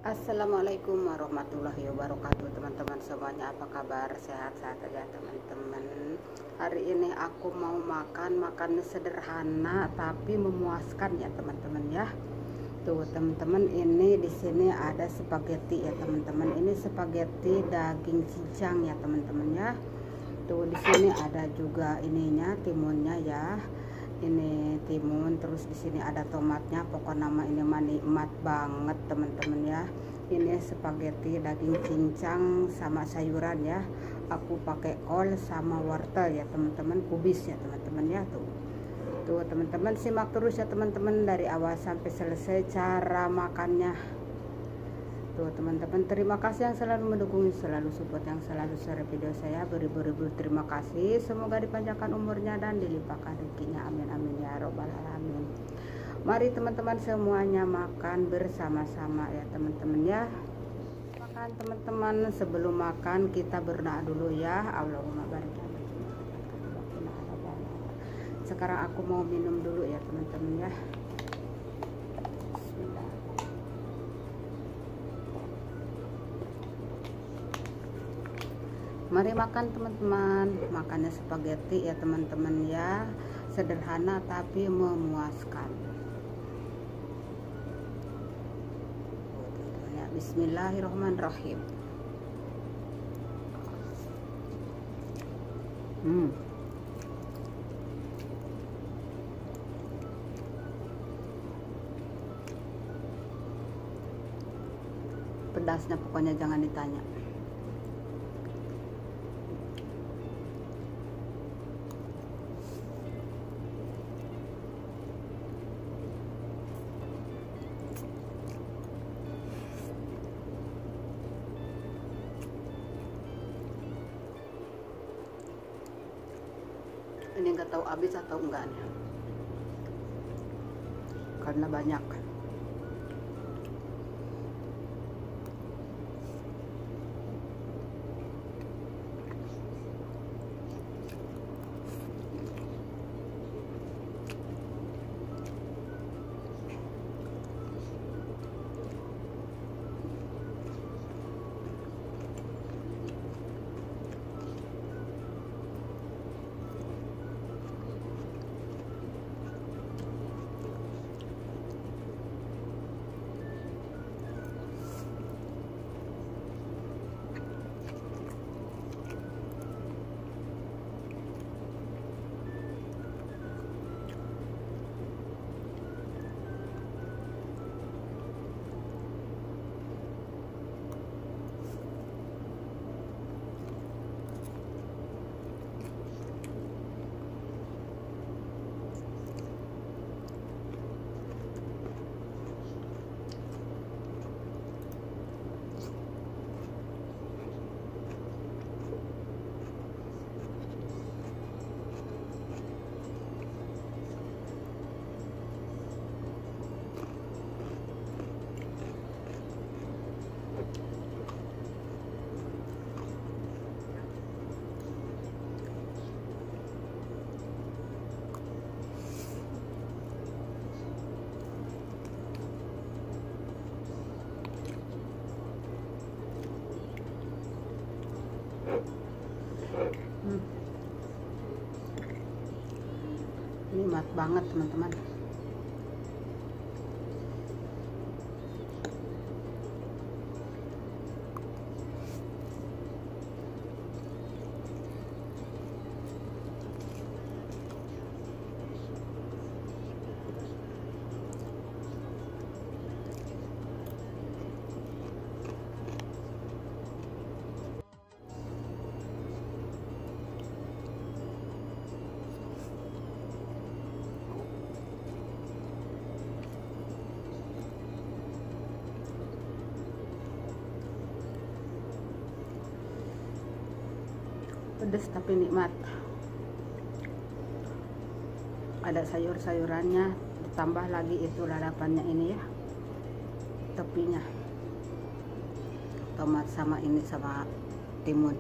Assalamualaikum warahmatullahi wabarakatuh, teman-teman semuanya. Apa kabar? Sehat-sehat aja, teman-teman. Hari ini aku mau makan sederhana tapi memuaskan ya, teman-teman ya. Tuh, teman-teman, ini di sini ada spaghetti ya, teman-teman. Ini spaghetti daging cincang ya, teman-teman ya. Tuh, di sini ada juga ininya, timunnya ya. Ini timun, terus di sini ada tomatnya. Pokok nama ini mah nikmat banget, teman-teman ya. Ini spaghetti daging cincang sama sayuran ya. Aku pakai kol sama wortel ya, teman-teman, kubis ya, teman-teman ya. Tuh teman-teman, simak terus ya, teman-teman, dari awal sampai selesai cara makannya. Tuh teman-teman, terima kasih yang selalu mendukung, selalu support, yang selalu share video saya. Beribu-ribu terima kasih. Semoga dipanjangkan umurnya dan dilimpahkan rezekinya, amin amin ya robbal alamin. Mari teman-teman semuanya makan bersama-sama ya, teman-teman ya. Makan, teman-teman. Sebelum makan kita berdoa dulu ya. Allahumma barik lana. Sekarang aku mau minum dulu ya, teman-teman ya. Mari makan, teman-teman. Makannya spaghetti ya, teman-teman ya. Sederhana tapi memuaskan. Bismillahirrahmanirrahim. Pedasnya pokoknya jangan ditanya. Ini nggak tahu habis atau enggaknya, karena banyak. Nikmat banget, teman-teman. Pedas tapi nikmat. Ada sayur-sayurannya, ditambah lagi itu lalapannya ini ya, tepinya tomat sama ini sama timun.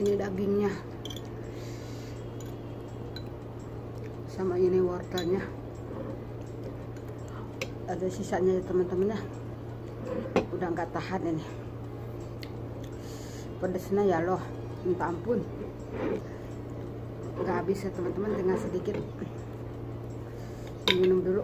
ini dagingnya, sama ini wortelnya. Ada sisanya ya teman-teman ya. Udah nggak tahan ini. Pedesnya ya loh, minta ampun. Nggak habis ya teman-teman, dengan sedikit. Minum dulu.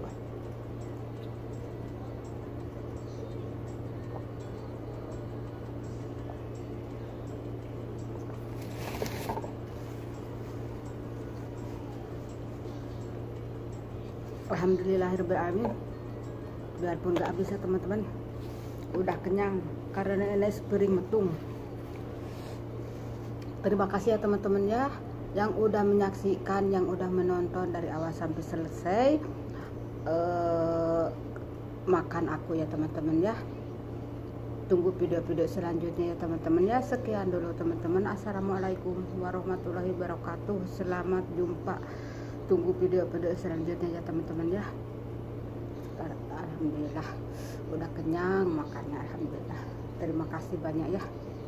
Alhamdulillahirobbilalamin. Biarpun gak habis ya teman-teman, udah kenyang karena ini sepiring metung. Terima kasih ya teman-teman ya, yang udah menyaksikan, yang udah menonton dari awal sampai selesai makan aku ya teman-teman ya. Tunggu video-video selanjutnya ya teman-teman ya. Sekian dulu teman-teman. Assalamualaikum warahmatullahi wabarakatuh. Selamat jumpa. Tunggu video-video selanjutnya ya teman-teman ya. Alhamdulillah udah kenyang makannya, alhamdulillah. Terima kasih banyak ya.